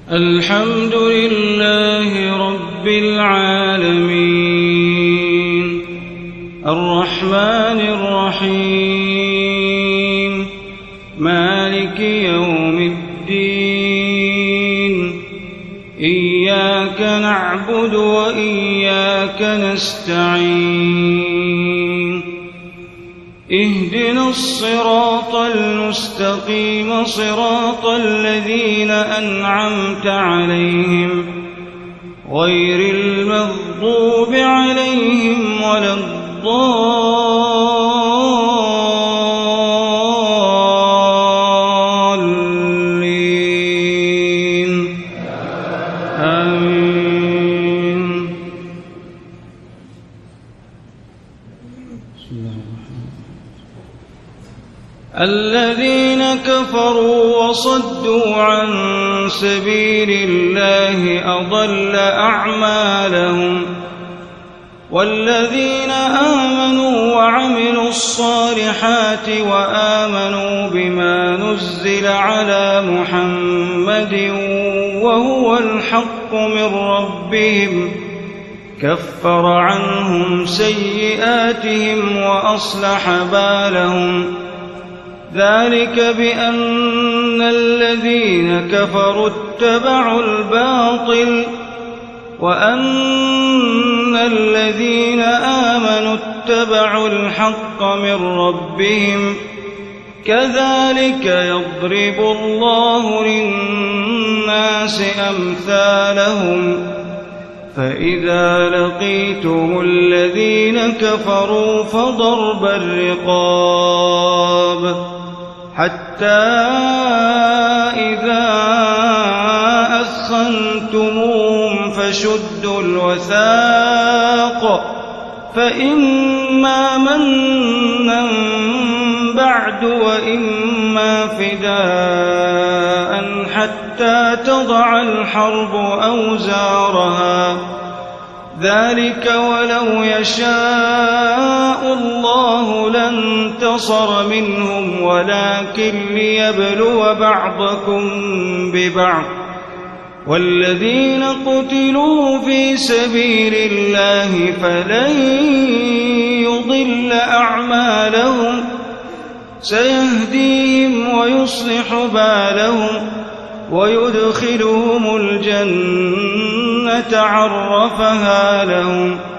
الحمد لله رب العالمين الرحمن الرحيم مالك يوم الدين إياك نعبد وإياك نستعين اهدنا الصراط المستقيم صراط الذين أنعمت عليهم غير المغضوب عليهم ولا الضالين آمين. بسم الله الرحمن الرحيم. الذين كفروا وصدوا عن سبيل الله أضل أعمالهم والذين آمنوا وعملوا الصالحات وآمنوا بما نزل على محمد وهو الحق من ربهم كفر عنهم سيئاتهم وأصلح بالهم ذلك بأن الذين كفروا اتبعوا الباطل وأن الذين آمنوا اتبعوا الحق من ربهم كذلك يضرب الله للناس أمثالهم فإذا لقيتم الذين كفروا فضرب الرقاب حتى إذا أثخنتموهم فشدوا الوثاق فإما منا بعد وإما فداء حتى تضع الحرب أوزارها ذلك ولو يشاء الله لانتصر منهم ولكن ليبلو بعضكم ببعض والذين قتلوا في سبيل الله فلن يضل أعمالهم سيهديهم ويصلح بالهم ويدخلهم الجنة عرفها لهم